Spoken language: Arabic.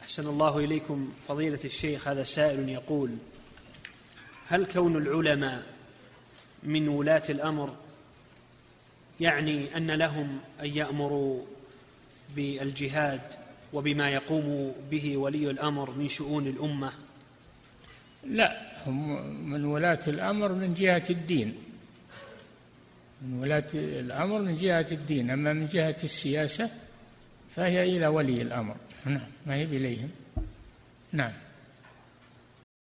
أحسن الله إليكم فضيلة الشيخ. هذا سائل يقول: هل كون العلماء من ولاة الأمر يعني أن لهم أن يأمروا بالجهاد وبما يقوم به ولي الأمر من شؤون الأمة؟ لا، هم من ولاة الأمر من جهة الدين، من ولاة الأمر من جهة الدين، أما من جهة السياسة فهي إلى ولي الأمر، ما هي إليهم. نعم.